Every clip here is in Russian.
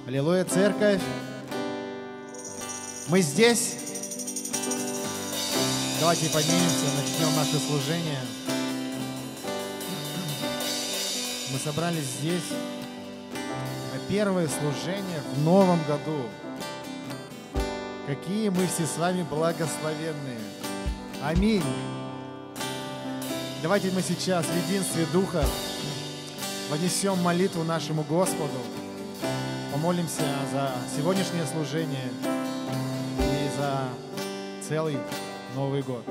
Аллилуйя, церковь. Мы здесь. Давайте поднимемся, начнем наше служение. Мы собрались здесь на первое служение в новом году. Какие мы все с вами благословенные. Аминь. Давайте мы сейчас в единстве Духа вознесем молитву нашему Господу. Помолимся за сегодняшнее служение и за целый Новый год.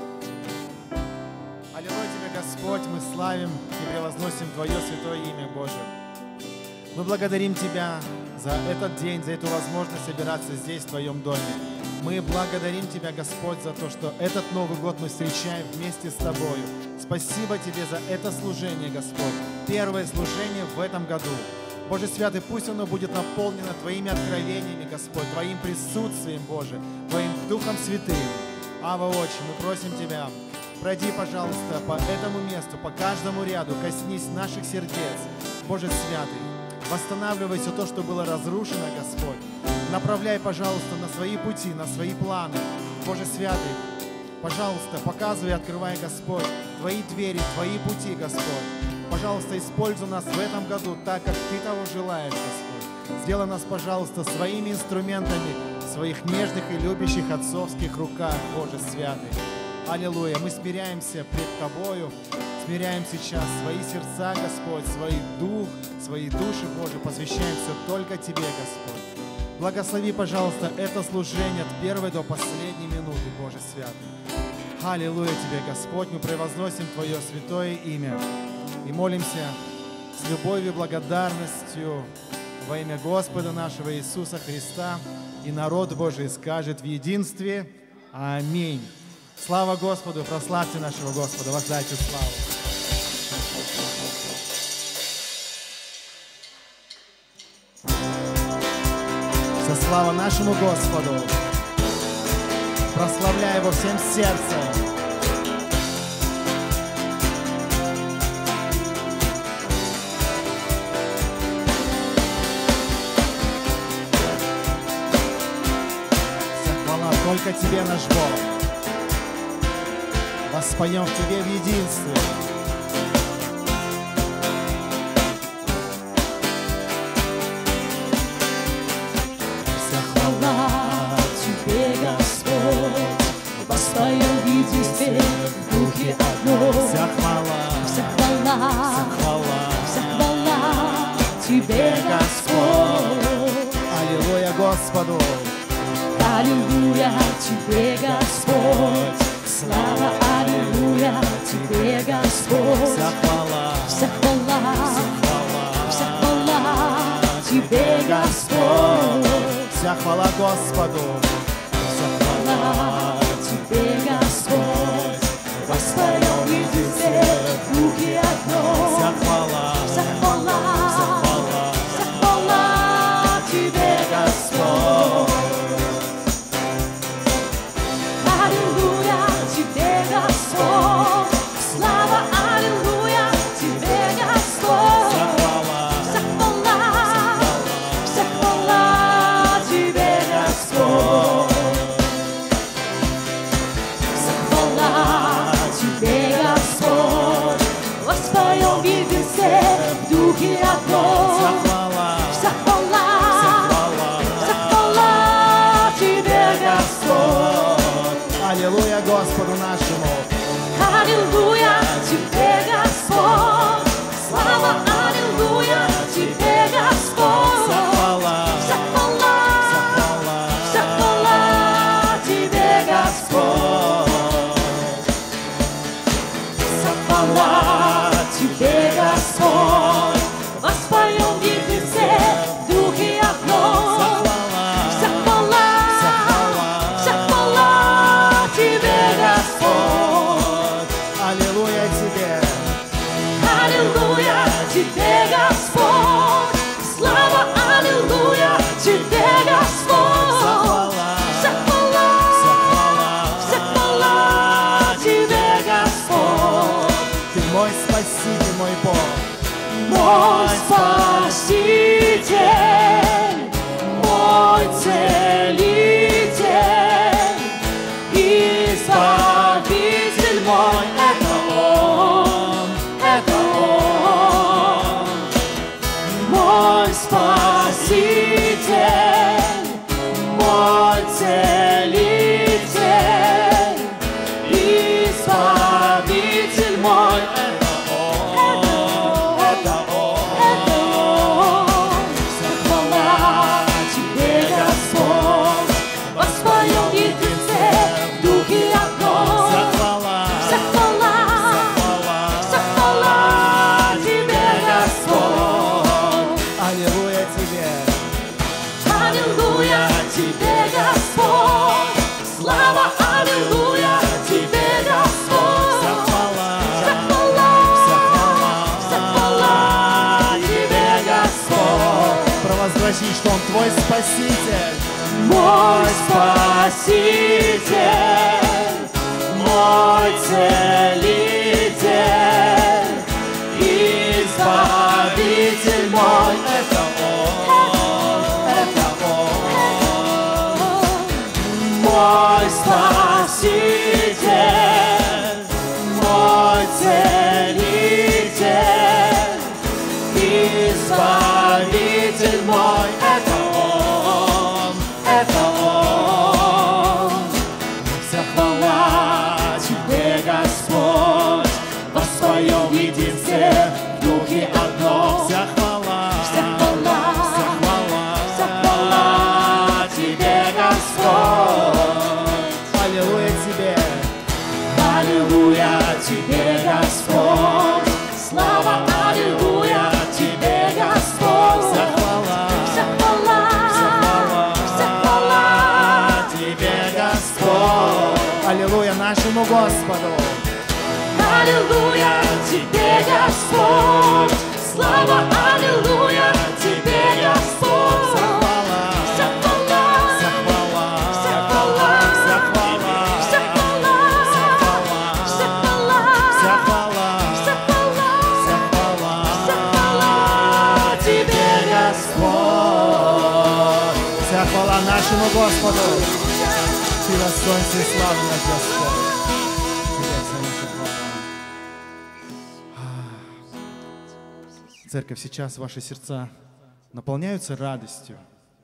Аллилуйя Тебе, Господь, мы славим и превозносим Твое святое имя, Божие. Мы благодарим Тебя за этот день, за эту возможность собираться здесь, в Твоем доме. Мы благодарим Тебя, Господь, за то, что этот Новый год мы встречаем вместе с Тобою. Спасибо Тебе за это служение, Господь. Первое служение в этом году. Боже Святый, пусть оно будет наполнено Твоими откровениями, Господь, Твоим присутствием, Боже, Твоим Духом Святым. Ава, Отче, мы просим Тебя, пройди, пожалуйста, по этому месту, по каждому ряду, коснись наших сердец, Боже Святый. Восстанавливай все то, что было разрушено, Господь. Направляй, пожалуйста, на свои пути, на свои планы. Боже Святый, пожалуйста, показывай и открывай, Господь, Твои двери, Твои пути, Господь. Пожалуйста, используй нас в этом году так, как Ты того желаешь, Господь. Сделай нас, пожалуйста, своими инструментами в своих нежных и любящих отцовских руках, Боже Святый. Аллилуйя! Мы смиряемся пред Тобою, смиряем сейчас свои сердца, Господь, свой дух, свои души, Боже, посвящаем все только Тебе, Господь. Благослови, пожалуйста, это служение от первой до последней минуты, Боже Святый. Аллилуйя Тебе, Господь, мы превозносим Твое святое имя и молимся с любовью и благодарностью во имя Господа нашего Иисуса Христа. И народ Божий скажет в единстве Аминь. Слава Господу, прославьте нашего Господа, воздайте славу. Вся слава нашему Господу. Прославляй Его всем сердцем. Вся хвала только Тебе, наш Бог. Воспоем в Тебе в единстве. Вся хвала Тебе, Господь, воспоем в единстве в Духе одном. Вся хвала, вся хвала, вся хвала, вся хвала Тебе, Господь. Аллилуйя Господу. Аллилуйя Тебе, Господь. Слава, аллилуйя Тебе, Господь. Вся хвала, вся хвала, вся хвала Тебе, Господь. вся хвала Господу. Вся Хвала Тебе, Господь. Воспоем в единстве в Духе одном. Вся хвала, вся хвала, вся хвала Тебе, Господь. Аллилуйя Тебе, Господь. Слава, аллилуйя Тебе, Господь. вся хвала, Вся хвала Тебе, Господь. Вся хвала Тебе, Господь. Воспоем в единстве в Духе одном. вся хвала, Вся хвала Тебе, Господь. аллилуйя Господу нашему. Аллилуйя Тебе, Господь. Слава, аллилуйя Тебе, Господь. Вся хвала, Вся хвала Тебе, Господь. Вся хвала Тебе, Господь. Воспоем в единстве в Духе одном. Вся хвала Тебе, Господь. аллилуйя Тебе. Аллилуйя Тебе, Господь. Слава, аллилуйя Тебе, Господь. Вся хвала, Вся хвала Тебе, Господь. Ты мой Спаситель, мой Бог. Мой Спаситель, это Он. Вся хвала Тебе, Господь, во Своем единстве, в Духе одном. Вся хвала, Вся хвала, вся хвала Тебе, Господь. аллилуйя Тебе. Аллилуйя Тебе, Господь. Слава, аллилуйя Тебе, Господь. Вся хвала, Вся хвала Тебе, Господь. провозгласи, что Он Твой Спаситель. Мой Спаситель, мой Целитель, Избавитель мой, это Он, это Он. Мой Спаситель, мой Целитель, Избавитель мой, это Он, это Он. Вся хвала Тебе, Господь, во Своем единстве, в Духе одном. Вся хвала, Вся хвала, вся хвала, вся хвала Тебе, Господь. аллилуйя Тебе. Аллилуйя Тебе, Господь. Слава, аллилуйя Тебе, Господь. Вся хвала, Вся хвала, вся хвала Тебе, Господь. Аллилуйя нашему Господу. Аллилуйя Тебе, Господь. Слава, аллилуйя Тебе, Господь. Вся хвала, Вся хвала, вся хвала, вся хвала, вся хвала, вся хвала, вся хвала, вся хвала, вся хвала, вся хвала, вся хвала, вся хвала Тебе, Господь. вся хвала нашему Господу. Ты достоин всей славы, наш Господь. Тебе вся наша хвала. Церковь, сейчас ваши сердца наполняются радостью.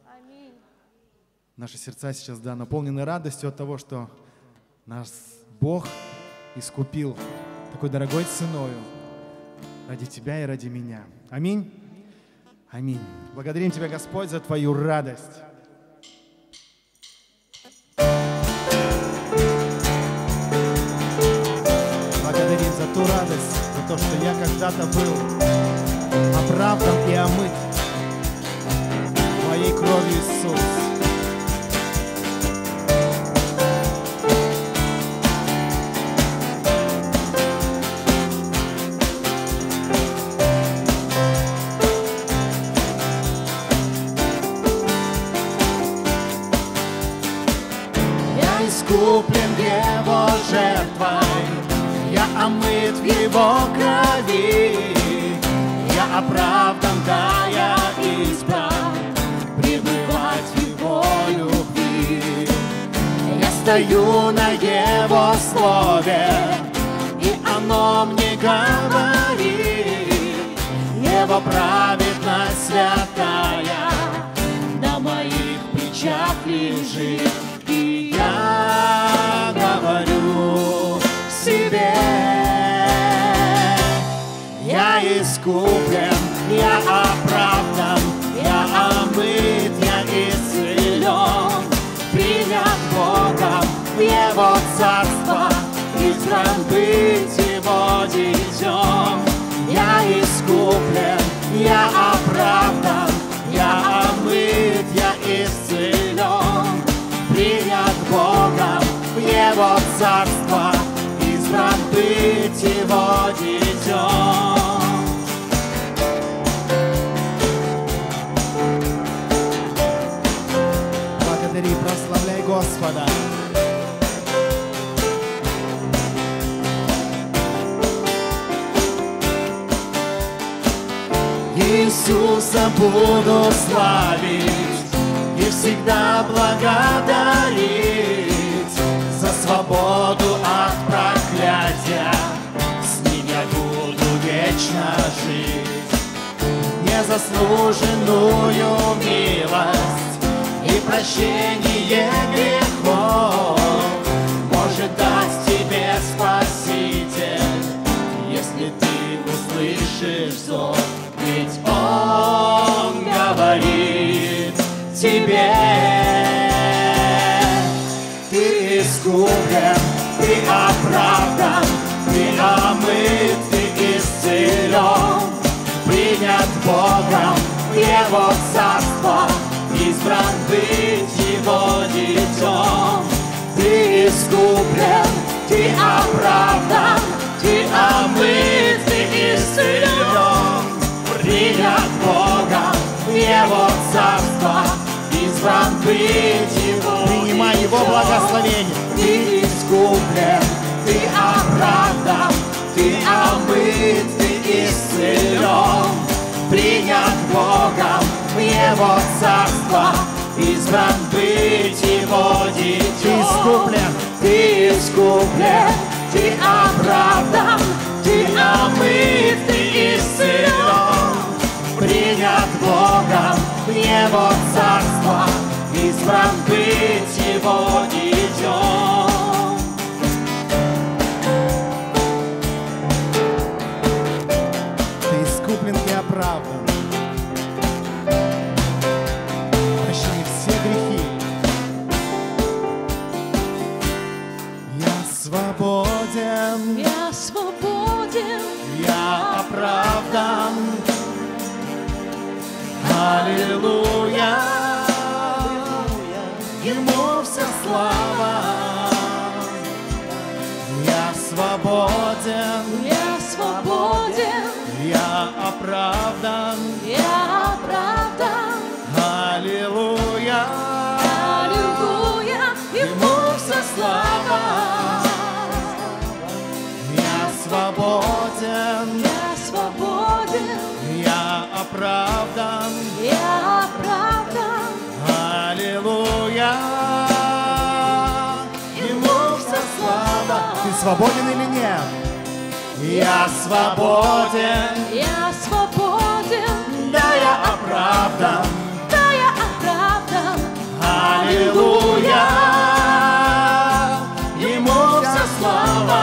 Наши сердца сейчас, да, наполнены радостью от того, что наш Бог искупил такой дорогой ценою ради тебя и ради меня. Аминь. Аминь. Благодарим Тебя, Господь, за Твою радость. Благодарим за ту радость, за то, что я когда-то был оправдан и омыт Твоей кровью, Иисус. Я искуплен Его жертвой, я омыт в Его крови, я оправдан, да, я избран пребывать в Его любви. Я стою на Его слове, и оно мне говорит: Его праведность святая на моих плечах лежит. И я говорю себе: я искуплен, я оправдан, я омыт, я исцелен, принят Богом в Его царство, избран быть Его детем. Я искуплен, я оправдан, я омыт, я исцелен, принят Богом в Его царство, избран быть Его детем. Благодари, прославляй Господа. Иисуса буду славить и всегда благодарить за свободу от проклятия. С ним я буду вечно жить. Незаслуженную милость и прощение грехов может дать тебе Спаситель, если ты услышишь зов. ведь Он говорит тебе: ты искуплен, ты оправдан, ты омыт, ты исцелен, принят Богом в Его царство, избран быть Его детем. Ты искуплен, ты оправдан, ты омыт, ты исцелен, принят Богом в Его царство, избран быть Его. Принимай Его благословение. Ты искуплен, ты оправдан, ты омыт, ты исцелен, принят Богом в Его царство, избран быть Его детем. Ты искуплен, ты искуплен, ты оправдан, ты омыт, ты исцелен, принят Богом в Его царство, избран быть Его детем. ты искуплен и оправдан. Прощай все грехи. Я свободен, Я свободен, я оправдан. Аллилуйя, Ему вся слава. Я свободен, я свободен, я оправдан. я оправдан. Аллилуйя, Аллилуйя, Ему вся слава. я свободен, Я свободен, я оправдан. я оправдан. Аллилуйя, Ему вся слава. Ты свободен или нет? Я свободен, Я свободен, да, я оправдан. да, я оправдан. Аллилуйя, Ему вся слава.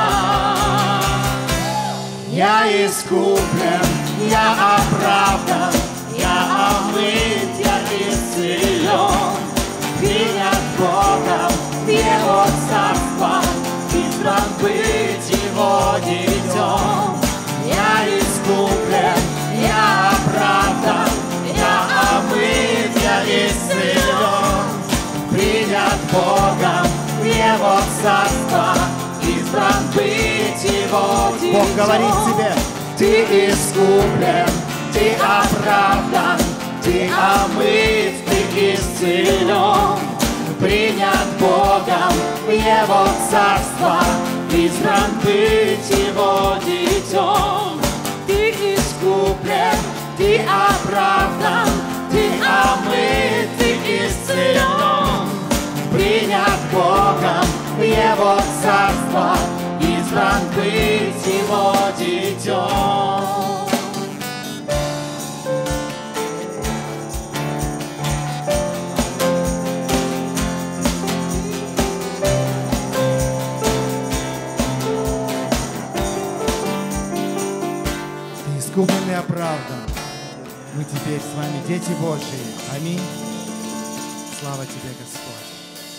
Я искуплен, я оправдан, я омыт, я исцелен, принят Богом в Его царство, избран быть Его детем. Я искуплен, я оправдан, я омыт, я исцелен, принят Богом в Его царство, избран быть Его детем. Бог говорит тебе: ты искуплен, ты оправдан, ты омыт, ты исцелен, принят Богом в Его царство, избран быть Его детем. Ты искуплен, ты оправдан, ты омыт, ты исцелен, принят Богом в Его царство, избран быть Его детем. Ты искуплен и оправдан. Мы теперь с вами дети Божьи. Аминь. Слава Тебе, Господь.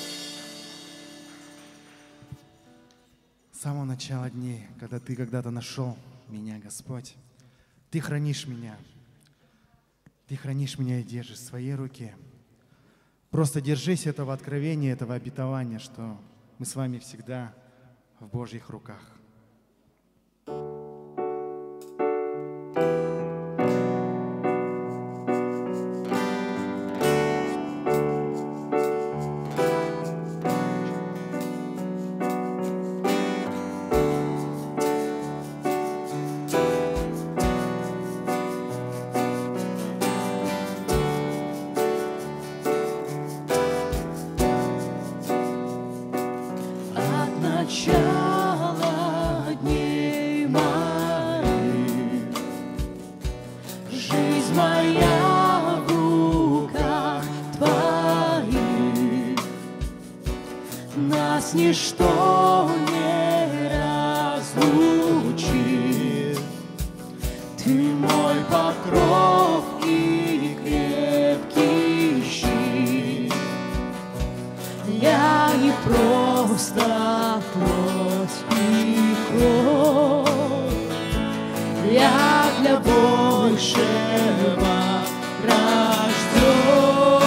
С самого начала дней, когда Ты когда-то нашел меня, Господь, Ты хранишь меня. Ты хранишь меня и держишь в своей руке. Просто держись этого откровения, этого обетования, что мы с вами всегда в Божьих руках. Начало дней моих, жизнь моя в руках Твоих, нас ничто не разлучит, Ты мой покров. просто плоть и кровь. Я для большего рожден.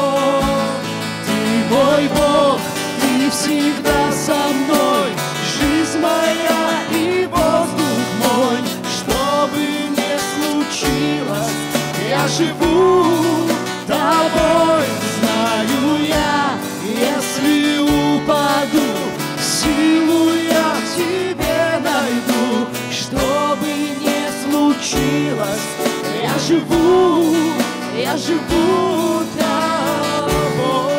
Ты мой Бог, ты всегда со мной. Жизнь моя и воздух мой. Что бы ни случилось, я живу тобой. Знаю я, если упаду, силу я в тебе найду. Что бы ни случилось, я живу тобой.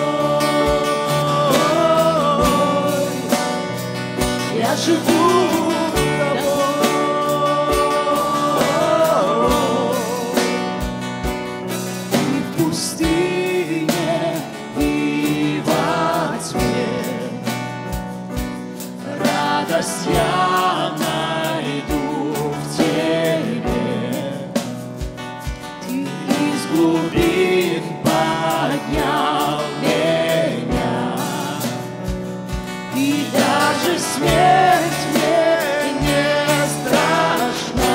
Я живу тобой. И в пустыне, и во тьме радость я найду в тебе. Ты из глубин поднял меня, и даже смерть мне не страшна.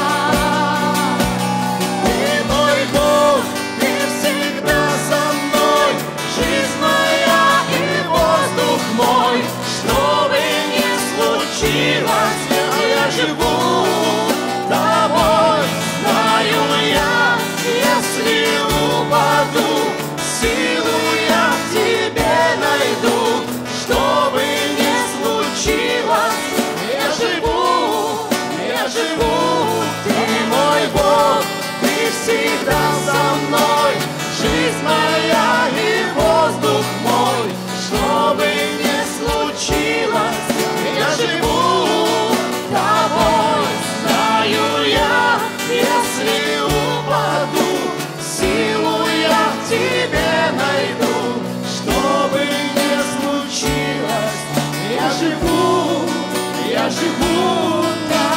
Ты мой Бог, ты всегда со мной. Жизнь моя и воздух мой. Что бы ни случилось, я живу тобой. Знаю я, если упаду, силу я в тебе найду. Что бы ни случилось, я живу. Ты мой Бог, ты всегда со мной. Жизнь моя и воздух мой. Что бы ни случилось, я живу тобой. Знаю я, если упаду, силу я в тебе найду. Что бы ни случилось, я живу тобой.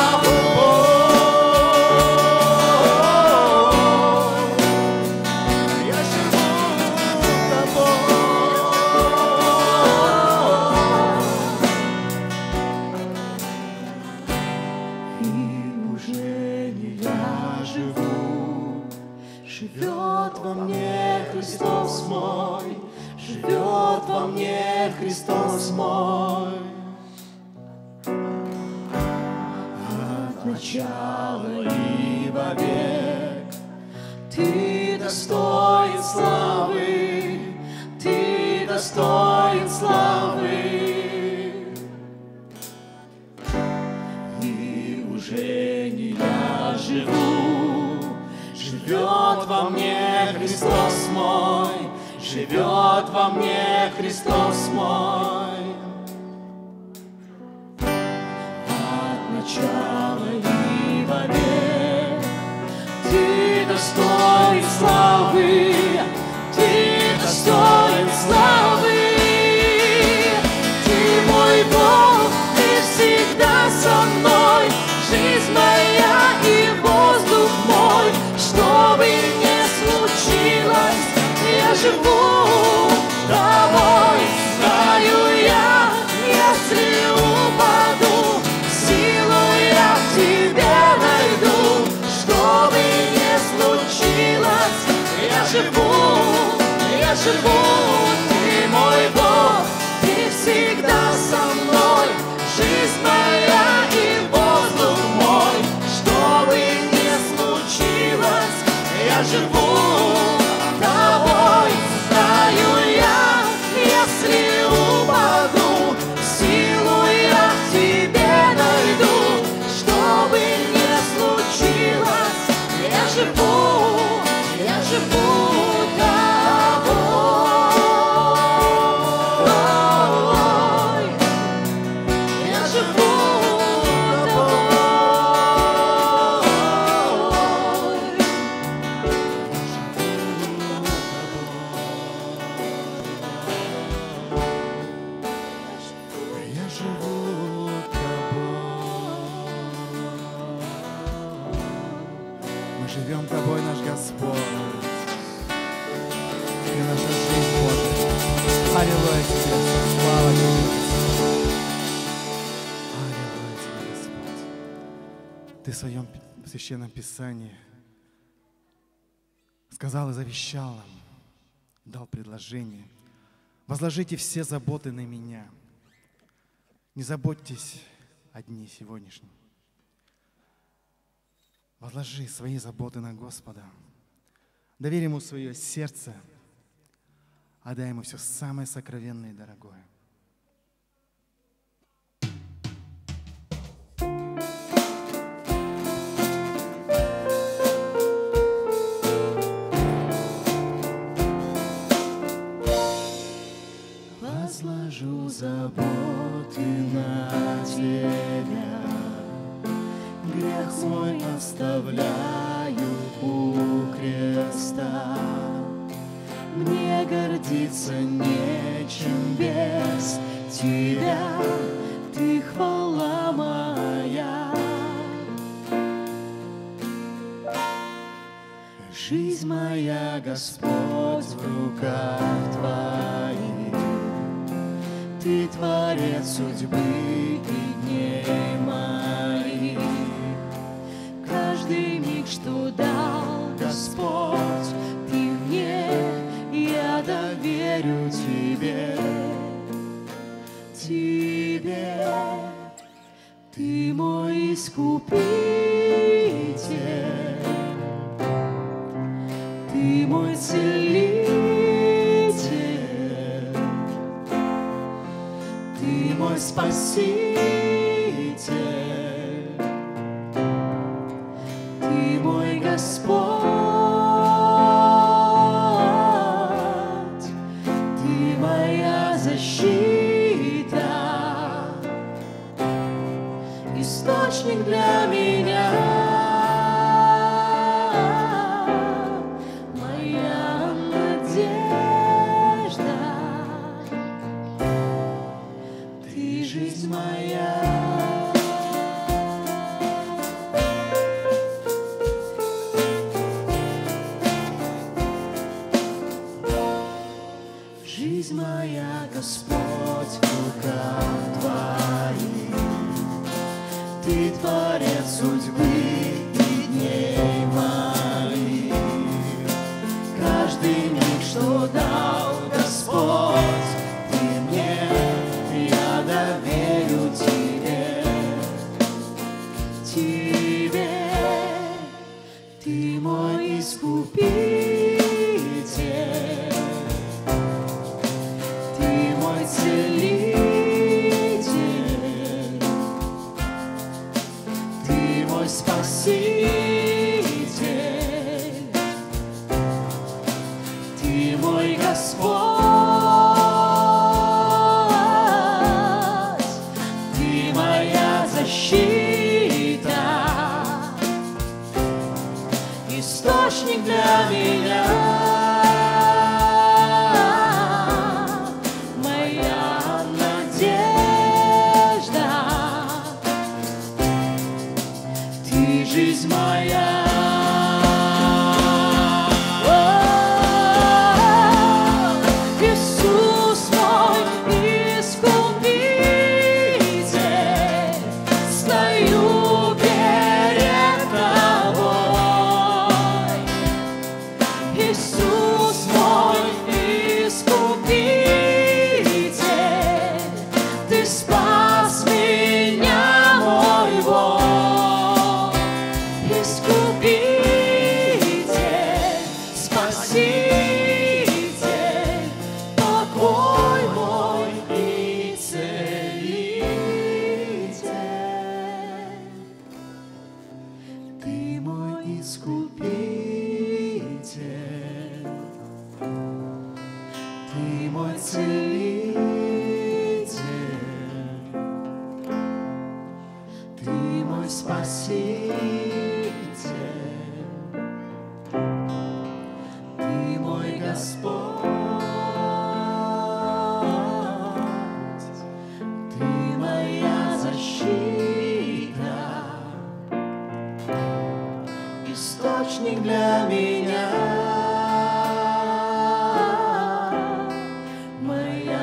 Я живу тобой. И уже не я живу, живет во мне Христос мой, живет во мне Христос мой. От начала и вовек ты достоин славы, ты достоин славы. И уже не я живу, живет во мне Христос мой, живет во мне Христос мой. От начала и вовек ты достоин славы, ты достоин славы. Ты мой Бог, ты всегда со мной. Жизнь моя и воздух мой. Что бы ни случилось, я живу тобой. Знаю я, если упаду, силу я в тебе найду. Что бы ни случилось, я живу. Ты мой Бог, ты всегда со мной. Жизнь моя и воздух мой. Что бы ни случилось, я живу тобой. Знаю я, если упаду, силу я в тебе найду. Что бы ни случилось, я живу тобой. Я живу тобой. Я живу тобой. Мы живем тобой, наш Господь. Ты наша жизнь, Боже. Аллилуйя Тебе, слава Тебе, Господь. Аллилуйя Тебе, Господь. Ты в Своем Священном Писании сказал и завещал нам, дал предложение: возложите все заботы на Меня. Не заботьтесь о дне сегодняшнем. Возложи свои заботы на Господа. Доверь Ему свое сердце. Отдай Ему все самое сокровенное и дорогое. Возложу заботы на Тебя, грех мой оставляю у креста. Мне гордиться нечем без Тебя, Ты хвала моя. Жизнь моя, Господь, в руках Твоих. Ты творец судьбы и дней моих. Каждый миг, что дал Господь, Ты мне, я доверю Тебе. Тебе, Ты мой искупитель, Ты мой целитель, Ты мой спаситель, Ты мой Господь, Ты моя защита, источник для меня, моя надежда, Ты жизнь моя. Жизнь моя, Господь, в руках Твоих. Ты творец судьбы и дней моих. Каждый миг, что дал Господь, Ты мне, я доверю Тебе. Тебе, Ты мой искупитель, Ты мой целитель, Ты мой спаситель, Ты мой Господь, Ты моя защита, источник для меня, моя надежда, Ты жизнь моя. Иисус мой искупитель, стою перед Тобой. Иисус мой искупитель, Ты спас меня, мой Бог. Искупитель, Спаситель, покой мой и целитель. Ты мой искупитель, Ты мой целитель, Ты мой спаситель, Ты мой Господь, Ты моя защита, источник для меня, моя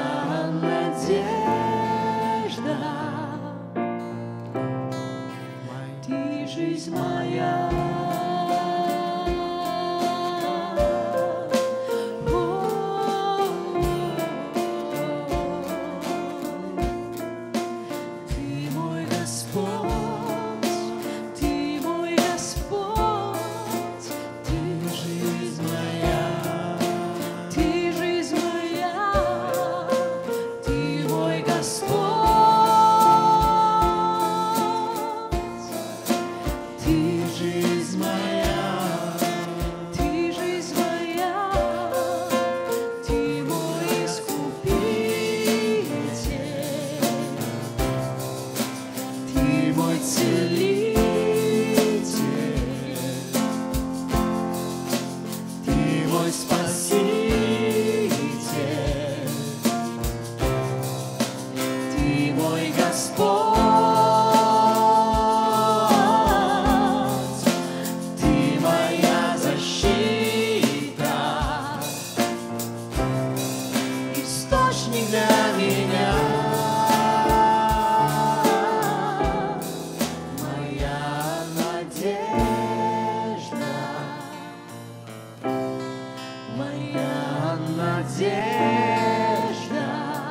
надежда,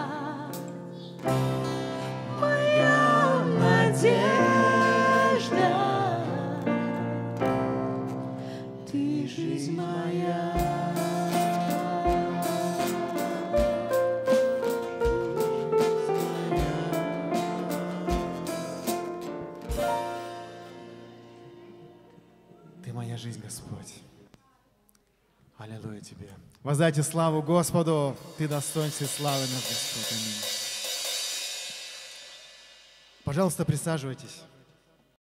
моя надежда, ты жизнь моя. Ты моя жизнь, Господь. Аллилуйя Тебе. Воздайте славу Господу. Ты достоин всей славы наш Господь. Аминь. Пожалуйста, присаживайтесь.